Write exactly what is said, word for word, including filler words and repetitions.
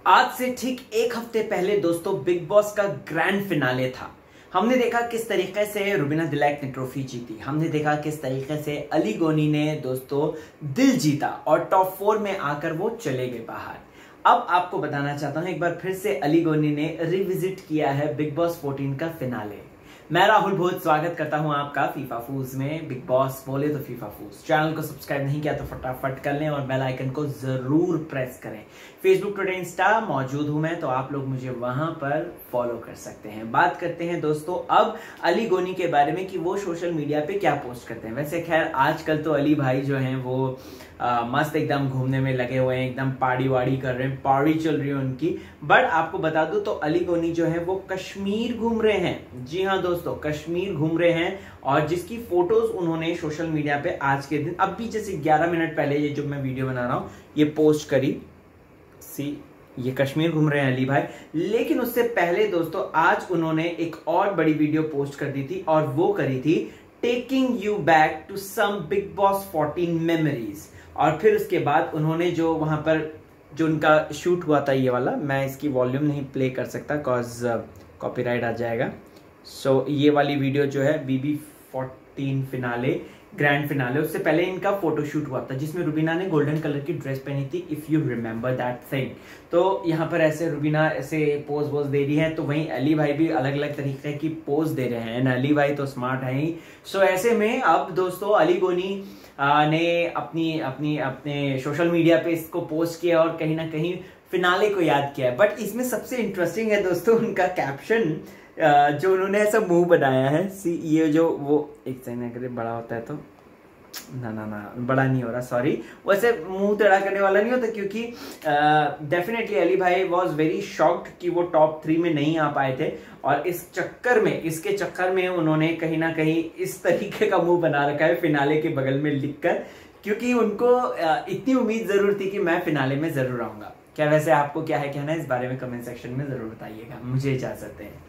आज से ठीक एक हफ्ते पहले दोस्तों बिग बॉस का ग्रैंड फिनाले था। हमने देखा किस तरीके से रुबीना दिलैक ने ट्रॉफी जीती। हमने देखा किस तरीके से अली गोनी ने दोस्तों दिल जीता और टॉप फोर में आकर वो चले गए बाहर। अब आपको बताना चाहता हूं, एक बार फिर से अली गोनी ने रिविजिट किया है बिग बॉस चौदह का फिनाले। मैं राहुल बहुत स्वागत करता हूं आपका फीफा फूज में। बिग बॉस बोले तो फीफा फूज। चैनल को सब्सक्राइब नहीं किया तो फटाफट कर लें और बेल आइकन को जरूर प्रेस करें। फेसबुक, ट्विटर, इंस्टा मौजूद हूं मैं, तो आप लोग मुझे वहां पर फॉलो कर सकते हैं। बात करते हैं दोस्तों अब अली गोनी के बारे में कि वो सोशल मीडिया पे क्या पोस्ट करते हैं। वैसे खैर आजकल तो अली भाई जो हैं वो आ, मस्त एकदम घूमने में लगे हुए हैं, एकदम पार्टी वाड़ी कर रहे हैं, पार्टी चल रही है उनकी। बट आपको बता दूं तो अली गोनी जो है वो कश्मीर घूम रहे हैं। जी हाँ दोस्तों, कश्मीर घूम रहे हैं और जिसकी फोटोज उन्होंने सोशल मीडिया पे आज के दिन अभी जैसे ग्यारह मिनट पहले ये जो मैं वीडियो बना रहा हूं ये पोस्ट करी। सी ये कश्मीर घूम रहे हैं अली भाई। लेकिन उससे पहले दोस्तों आज उन्होंने एक और बड़ी वीडियो पोस्ट कर दी थी और वो करी थी taking you back to some Bigg Boss चौदह मेमोरीज। और फिर उसके बाद उन्होंने जो वहां पर जो उनका शूट हुआ था ये वाला, मैं इसकी वॉल्यूम नहीं प्ले कर सकता कॉज कॉपीराइट आ जाएगा। सो so, ये वाली वीडियो जो है बीबी चौदह फिनाले ग्रैंड फिनाले, उससे पहले इनका फोटोशूट हुआ था जिसमें रुबीना ने गोल्डन कलर की ड्रेस पहनी थी, if you remember that thing. तो यहाँ पर ऐसे रुबीना ऐसे पोज वोज दे रही है, तो वहीं अली भाई भी अलग अलग तरीके की पोज दे रहे हैं। अली भाई तो स्मार्ट है ही। सो ऐसे में अब दोस्तों अली गोनी ने अपनी अपनी अपने सोशल मीडिया पे इसको पोस्ट किया और कहीं ना कहीं फिनाले को याद किया है। बट इसमें सबसे इंटरेस्टिंग है दोस्तों उनका कैप्शन जो उन्होंने ऐसा मुंह बनाया है। सी ये जो वो एक सेकंड अगर बड़ा होता है तो ना ना ना बड़ा नहीं हो रहा, सॉरी। वैसे मुंह टेढ़ा करने वाला नहीं होता क्योंकि डेफिनेटली अली भाई वाज वेरी शॉक्ड कि वो टॉप थ्री में नहीं आ पाए थे और इस चक्कर में इसके चक्कर में उन्होंने कहीं ना कहीं इस तरीके का मुंह बना रखा है फिनाले के बगल में लिखकर, क्योंकि उनको इतनी उम्मीद जरूर थी कि मैं फिनाले में जरूर आऊंगा। क्या वैसे आपको क्या है कहना है इस बारे में कमेंट सेक्शन में जरूर बताइएगा। मुझे इजाजत है।